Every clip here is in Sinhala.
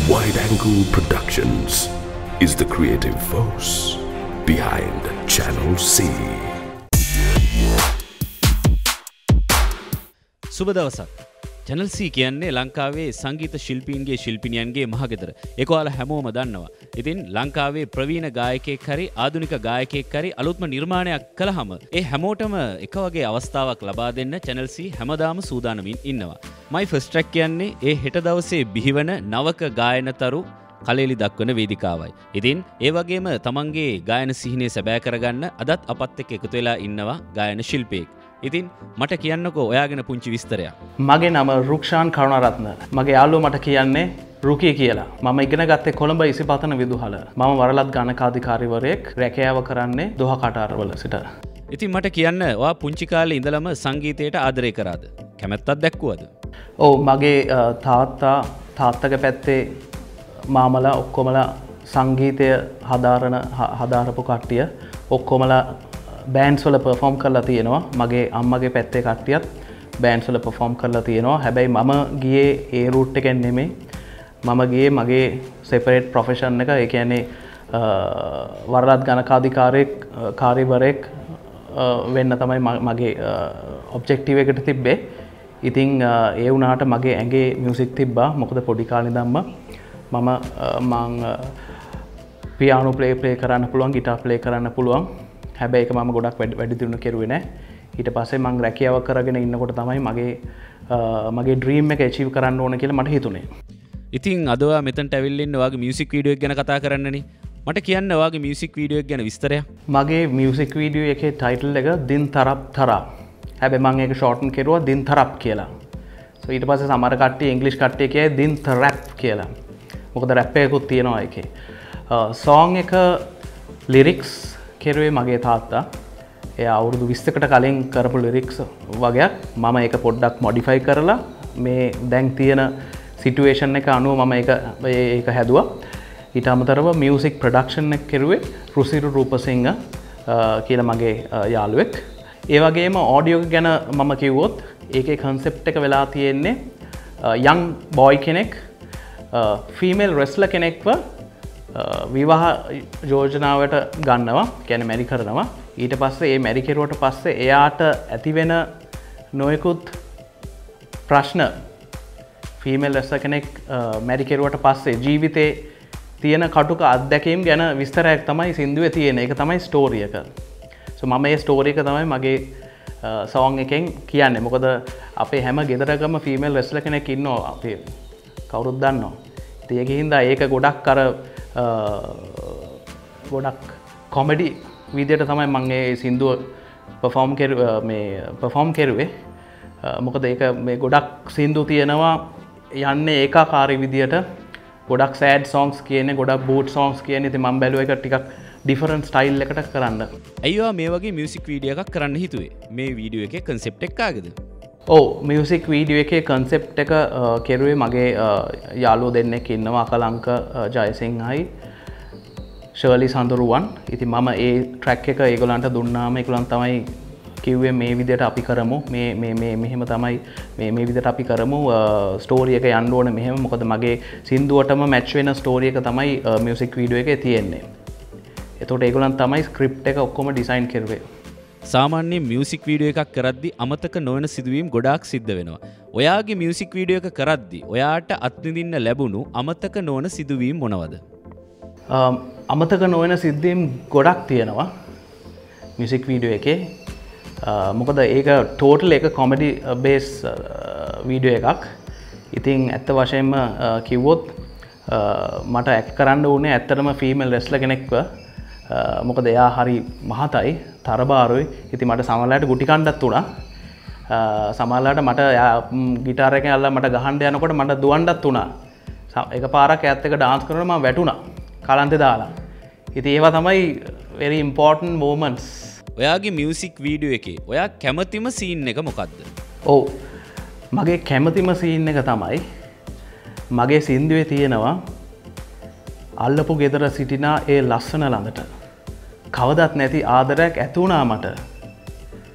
Wide Angle Productions is the creative force behind Channel C. සුබ දවසක්. Channel C කියන්නේ ලංකාවේ සංගීත ශිල්පීන්ගේ ශිල්පිනියන්ගේ මහගෙදර. ඒක ඔයාලා හැමෝම දන්නවා. ඉතින් ලංකාවේ ප්‍රවීණ ගායකයෙක් හරි ආධුනික ගායකයෙක් හරි අලුත්ම නිර්මාණයක් කළාම ඒ හැමෝටම එක වගේ අවස්ථාවක් ලබා දෙන්න Channel C හැමදාම සූදානමින් ඉන්නවා. My First Track කියන්නේ ඒ හෙට දවසේ බිහිවන නවක ගායනතරු කලෙලි දක්වන වේදිකාවයි. ඉතින් ඒ වගේම තමන්ගේ ගායන සිහිනය සැබෑ කරගන්න අදත් අපත් එක්ක එකතු වෙලා ඉන්නවා ගායන ශිල්පියෙක්. ඉතින් මට කියන්නකෝ ඔයාගෙන පුංචි විස්තරයක්. මගේ නම රුක්ෂාන් කරුණාරත්න. මගේ යාළුවෝ මට කියන්නේ රුකී කියලා. මම ඉගෙන ගත්තේ කොළඹ ඉසිපතන විදුහල. මම වරලත් ගණකාධිකාරිවරයෙක් රැකියාව කරන්නේ දොහ කටාරවල සිට. ඉතින් මට කියන්න ඔයා පුංචි කාලේ ඉඳලම සංගීතයට ආදරය කරාද? කැමැත්තක් දැක්කුවද? ඔව් මගේ තාත්තගේ පැත්තේ මාමලා ඔක්කොමලා සංගීතය හදාරපු කට්ටිය ඔක්කොමලා බෑන්ඩ්ස් වල පර්ෆෝම් කරලා තියෙනවා. මගේ අම්මගේ පැත්තේ කට්ටියත් බෑන්ඩ්ස් වල පර්ෆෝම් කරලා තියෙනවා. හැබැයි මම ගියේ ඒ රූට් එකෙන් නෙමෙයි. මම ගියේ මගේ සෙපරේට් ප්‍රොෆෙෂන් එක. ඒ කියන්නේ වරලත් ගණකාධිකාරිවරයෙක් වෙන්න තමයි මගේ ඔබ්ජෙක්ටිව් එකට තිබ්බේ. ඉතින් ඒ වුණාට මගේ ඇඟේ මියුසික් තිබ්බා. මොකද පොඩි කාලේ ඉඳන්ම මම පියානෝ ප්ලේ කරන්න පුළුවන්, ගිටාර් ප්ලේ කරන්න පුළුවන්. හැබැයි ඒක මම ගොඩක් වැඩි දියුණු කෙරුවේ නැහැ. ඊට පස්සේ මම රැකියාව කරගෙන ඉන්නකොට තමයි මගේ ඩ්‍රීම් එක ඇචීව් කරන්න ඕන කියලා මට හිතුනේ. ඉතින් අද ඔයා මෙතනට ඇවිල්ලා ඉන්න ඔයාගේ මියුසික් වීඩියෝ එක ගැන කතා කරන්නනේ. මට කියන්න ඔයාගේ මියුසික් වීඩියෝ එක ගැන විස්තරයක්. මගේ මියුසික් වීඩියෝ එකේ ටයිටල් එක දින් තරප් තරා. හැබැයි මම ඒක ෂෝට්න් කෙරුවා දින් තරප් කියලා. ඊට පස්සේ සමහර කට්ටිය ඉංග්‍රීසි කට්ටිය කියයි දින් තරප් කියලා. මොකද රැප් එකකුත් තියෙනවා ඒකේ. සෝං එක ලිරික්ස් කෙරුවේ මගේ තාත්තා. එයා අවුරුදු 20කට කලින් කරපු ලිරික්ස් වගේක් මම ඒක පොඩ්ඩක් මොඩිෆයි කරලා මේ දැන් තියෙන සිටුේෂන් එක අනුව මම ඒක හැදුවා. ඊට අමතරව මියුසික් ප්‍රොඩක්ෂන් එක කෙරුවේ රුසිරු රූපසිංහ කියලා මගේ යාළුවෙක්. ඒ වගේම ඔඩියෝ ගැන මම කිව්වොත් ඒකේ කන්සෙප්ට් එක වෙලා තියෙන්නේ යං බොයි කෙනෙක් ෆීමේල් රෙස්ලර් කෙනෙක්ව විවාහ යෝජනාවට ගන්නවා, කියන්නේ මැරි කරනවා. ඊට පස්සේ ඒ මැරි කෙරුවට පස්සේ එයාට ඇතිවෙන නොයෙකුත් ප්‍රශ්න ෆීමේල් රෙස්ලර් කෙනෙක් මැරි කෙරුවට පස්සේ ජීවිතේ තියෙන කටුක අත්දැකීම් ගැන විස්තරයක් තමයි සින්දුවේ තියෙන. ඒක තමයි ස්ටෝරි එක. සෝ මම මේ ස්ටෝරි එක තමයි මගේ සෝං එකෙන් කියන්නේ. මොකද අපේ හැම ගෙදරකම ෆීමේල් රෙස්ලර් කෙනෙක් ඉන්නවා. අපි කවුරුත් දන්නවා. ඉතින් ඒකින් හින්දා ඒක ගොඩක් ගොඩක් කොමඩි විදියට තමයි මම මේ සින්දුව පර්ෆෝම් කරුවේ. මොකද ඒක මේ ගොඩක් සින්දු තියෙනවා යන්නේ ඒකාකාරී විදියට. ගොඩක් සෑඩ් සොන්ග්ස් කියන්නේ, ගොඩක් බූට් සොන්ග්ස් කියන්නේ. ඉතින් මම බැලුවා ඒක ටිකක් ඩිෆරන්ට් ස්ටයිල් එකකට කරන්න. අයියෝ මේ වගේ මියුසික් වීඩියෝ එකක් කරන්න හිතුවේ. මේ වීඩියෝ එකේ කන්සෙප්ට් එක කාගේද? ඔව් මියුසික් වීඩියෝ එකේ කන්සෙප්ට් එක කෙරුවේ මගේ යාළුවෝ දෙන්නෙක් ඉන්නවා, අකලංක ජයසිංහයි ශර්ලි සඳරුවන්. ඉතින් මම ඒ ට්‍රැක් එක ඒගොල්ලන්ට දුන්නාම ඒගොල්ලන් තමයි කිව්වේ මේ විදිහට අපි කරමු, මෙහෙම තමයි මේ විදිහට අපි කරමු, ස්ටෝරි එක යන්න ඕනේ මෙහෙම. මොකද මගේ සින්දුවටම මැච් වෙන ස්ටෝරි එක තමයි මියුසික් වීඩියෝ එකේ තියෙන්නේ. එතකොට ඒගොල්ලන් තමයි ස්ක්‍රිප්ට් එක ඔක්කොම ඩිසයින් කරුවේ. සාමාන්‍ය මියුසික් වීඩියෝ එකක් කරද්දි අමතක නොවන සිදුවීම් ගොඩාක් සිද්ධ වෙනවා. ඔයාගේ මියුසික් වීඩියෝ එක කරද්දි ඔයාට අත්විඳින්න ලැබුණු අමතක නොවන සිදුවීම් මොනවද? අමතක නොවන සිද්ධීම් ගොඩක් තියෙනවා මියුසික් වීඩියෝ එකේ. මොකද ඒක ටෝටල් එක කොමඩි බේස් වීඩියෝ එකක්. ඉතින් ඇත්ත වශයෙන්ම කිව්වොත් මට ඇක්ට් කරන්න උනේ ඇත්තටම ෆීමේල් රෙස්ලර් කෙනෙක්ව. මොකද එයා හරි මහතයි, තරබාරුයි. ඉතින් මට සමහරවිට ගුටි කණ්ඩත් උනා. සමහරවිට මට ගිටාර් එකෙන් අල්ලලා මට ගහන්න යනකොට මට දුවන්නත් උනා. එකපාරක් ඈත් එක ඩාන්ස් කරනකොට මම වැටුණා කලන්තේ දාලා. ඉතින් ඒවා තමයි very important moments. ඔයාගේ මියුසික් වීඩියෝ එකේ ඔයා කැමතිම සීන් එක මොකක්ද? ඔව් මගේ කැමතිම සීන් එක තමයි මගේ සින්දුවේ තියෙනවා අල්ලපු ගෙදර සිටිනා ඒ ලස්සන ළඟට කවදත් නැති ආදරයක් ඇති වුණා මට.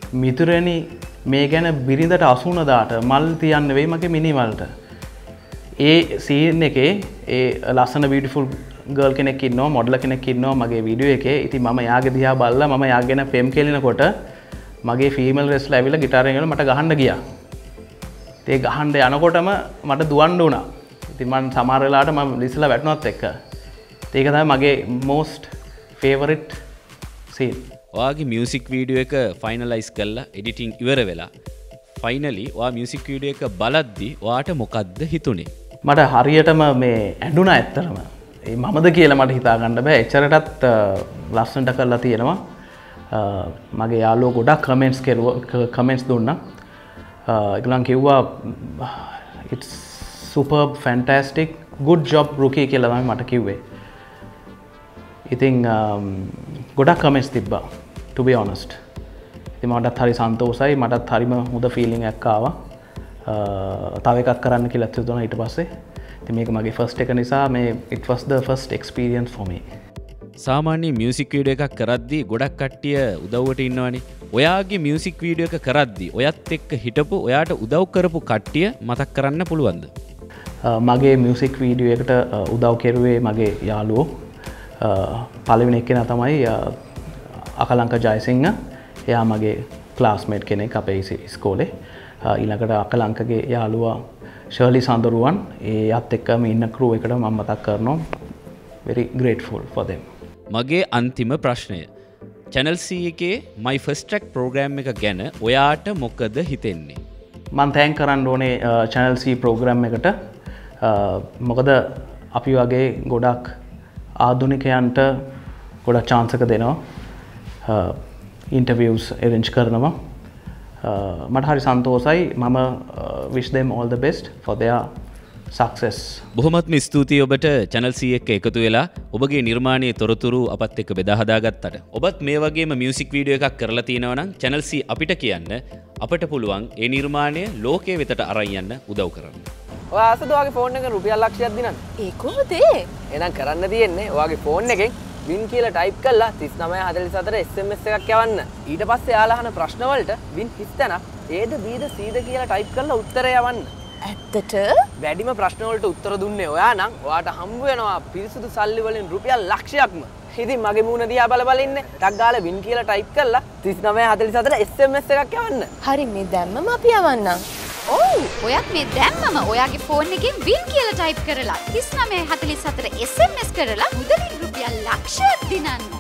මිතුරනි මේ ගැන බිරිඳට අසුන දාට මල් තියන්න වෙයි මගේ මිනිමල්ට. ඒ සීන් එකේ ඒ ලස්සන බියුටිෆුල් ගර්ල් කෙනෙක් ඉන්නවා මොඩල් කෙනෙක් ඉන්නවා මගේ වීඩියෝ එකේ. ඉතින් මම යාගේ දිහා බලලා මම යාගෙන ෆෙම් කෙලිනකොට මගේ ෆීමේල් රෙස්ලර් ඇවිල්ලා ගිටාරයෙන් එනවා මට ගහන්න ගියා. ඉතින් ඒ ගහන්න යනකොටම මට දුවන්න වුණා. ඉතින් මම සමහර වෙලාවට මම ලිස්සලා වැටුණත් එක්ක. ඒක තමයි මගේ most favorite scene. ඔයාගේ මියුසික් වීඩියෝ එක ෆයිනලයිස් කරලා එඩිටිං ඉවර වෙලා ෆයිනලි ඔයා මියුසික් වීඩියෝ එක බලද්දි ඔයාට මොකද්ද හිතුනේ? මට හරියටම මේ ඇඬුණා ඇත්තටම. ඒ මමද කියලා මට හිතා ගන්න බෑ. එච්චරටත් ලස්සනට කරලා තියෙනවා. මගේ යාළුවෝ ගොඩක් කමෙන්ට්ස් දුන්නා. ඒගොල්ලන් කිව්වා it's superb, fantastic, good job rookie කියලා තමයි මට කිව්වේ. ඉතින් ගොඩක් කමෙන්ට්ස් තිබ්බා to be honest. ඉතින් මටත් හරි සන්තෝෂයි, මටත් හරිම හොඳ ෆීලිං එකක් ආවා. තව එකක් කරන්න කියලා හිතුණා ඊට පස්සේ. ඉතින් මේක මගේ ෆස්ට් එක නිසා මේ it was the first experience for me. සාමාන්‍ය මියුසික් වීඩියෝ එකක් කරද්දී ගොඩක් කට්ටිය උදව්වට ඉන්නවනේ. ඔයාගේ මියුසික් වීඩියෝ එක කරද්දී ඔයත් එක්ක හිටපු ඔයාට උදව් කරපු කට්ටිය මතක් කරන්න පුළුවන්ද? මගේ මියුසික් වීඩියෝ එකට උදව් කෙරුවේ මගේ යාළුවෝ. පළවෙනි එක්කෙනා තමයි අකලංක ජයසිංහ. එයා මගේ ක්ලාස්මේට් කෙනෙක් අපේ ඉස්කෝලේ. ඊළඟට අකලංකගේ යාළුවා ශර්ලි සඳරුවන්. ඒත් එක්කම ඉන්න ක්‍රූ එකට මම මතක් කරනවා. very grateful for them. මගේ අන්තිම ප්‍රශ්නය. Channel C එකේ My First Track program එක ගැන ඔයාට මොකද හිතෙන්නේ? මම තෑන්ක් කරන්න ඕනේ Channel C program එකට. මොකද අපි වගේ ගොඩක් ආධුනිකයන්ට ගොඩක් chance එක දෙනවා. interviews arrange කරනවා. මට හරි සන්තෝෂයි. මම wish them all the best for their success. බොහොමත්ම ස්තුතියි ඔබට Channel C එක්ක එකතු වෙලා ඔබගේ නිර්මාණයේ තොරතුරු අපත් එක්ක බෙදා හදාගත්තට. ඔබත් මේ වගේම මියුසික් වීඩියෝ එකක් කරලා තියෙනවා නම් Channel C අපිට කියන්න අපට පුළුවන් ඒ නිර්මාණය ලෝකයේ වෙතට අරන් යන්න උදව් කරන්න. ඔයා අසද ඔයාගේ ෆෝන් එකෙන් රුපියල් ලක්ෂයක් දිනන්න. ඒ කොහොමද ඒ? එහෙනම් කරන්න තියෙන්නේ ඔයාගේ ෆෝන් එකෙන් වින් කියලා ටයිප් කරලා 3944 SMS එකක් යවන්න. ඊට පස්සේ යාලා අහන ප්‍රශ්න වලට වින් හිස්තන Aද Bද Cද කියලා ටයිප් කරලා උත්තරය යවන්න. ඇත්තට? වැඩිම ප්‍රශ්න වලට උත්තර දුන්නේ ඔයා නම් ඔයාට හම්බ වෙනවා පිරිසුදු සල්ලි වලින් රුපියල් ලක්ෂයක්ම. ඉතින් මගේ මූණ දිහා බල බල ඉන්නේ. ටක් ගාලා වින් කියලා ටයිප් කරලා 3944 SMS එකක් යවන්න. හරි මේ දැම්මම අපි යවන්නම්. ඔව් ඔයත් මේ දැම්මම ඔයාගේ ෆෝන් එකෙන් වින් කියලා ටයිප් කරලා 3944 SMS කරලා මුදලින් රුපියල් ලක්ෂයක් දිනන්න.